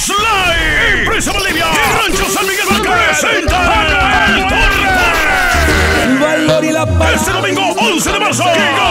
Live. Empresa Bolivia y Rancho San Miguel presenta el Torre. El valor y la paz. Este domingo 11 de marzo.